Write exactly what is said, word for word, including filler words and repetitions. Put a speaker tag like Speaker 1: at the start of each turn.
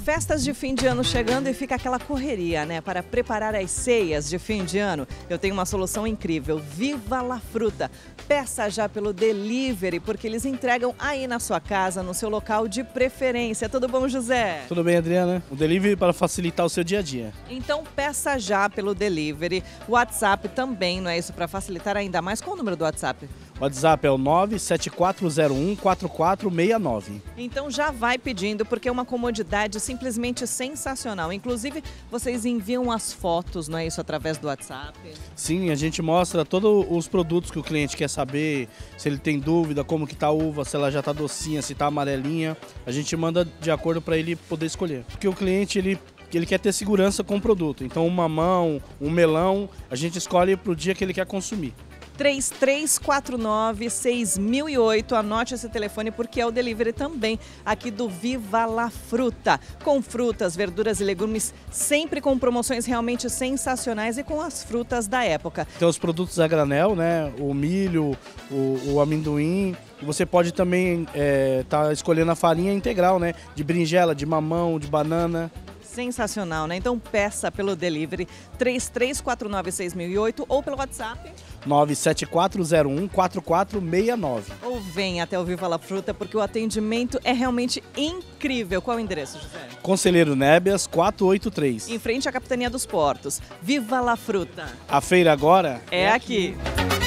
Speaker 1: Festas de fim de ano chegando e fica aquela correria, né? Para preparar as ceias de fim de ano, eu tenho uma solução incrível. Viva la Fruta! Peça já pelo delivery, porque eles entregam aí na sua casa, no seu local de preferência. Tudo bom, José?
Speaker 2: Tudo bem, Adriana? O delivery para facilitar o seu dia a dia.
Speaker 1: Então peça já pelo delivery. O WhatsApp também, não é isso? Para facilitar ainda mais. Qual o número do WhatsApp?
Speaker 2: O WhatsApp é o nove sete quatro zero um quatro quatro seis nove.
Speaker 1: Então já vai pedindo, porque é uma comodidade simplesmente sensacional. Inclusive, vocês enviam as fotos, não é isso, através do WhatsApp?
Speaker 2: Sim, a gente mostra todos os produtos que o cliente quer saber, se ele tem dúvida, como que tá a uva, se ela já tá docinha, se tá amarelinha. A gente manda de acordo para ele poder escolher. Porque o cliente, ele ele quer ter segurança com o produto. Então, um mamão, um melão, a gente escolhe para o dia que ele quer consumir.
Speaker 1: três três quatro nove seis mil e oito, anote esse telefone porque é o delivery também aqui do Viva la Fruta, com frutas, verduras e legumes, sempre com promoções realmente sensacionais e com as frutas da época.
Speaker 2: Tem os produtos a granel, né? O milho, o, o amendoim. Você pode também estar é, tá escolhendo a farinha integral, né? De berinjela, de mamão, de banana.
Speaker 1: Sensacional, né? Então peça pelo delivery três três quatro nove seis mil e oito ou pelo WhatsApp
Speaker 2: nove sete quatro zero um quatro quatro seis nove.
Speaker 1: Ou vem até o Viva la Fruta porque o atendimento é realmente incrível. Qual é o endereço, José?
Speaker 2: Conselheiro Nébias quatrocentos e oitenta e três.
Speaker 1: Em frente à Capitania dos Portos. Viva la Fruta.
Speaker 2: A feira agora
Speaker 1: é, é aqui. aqui.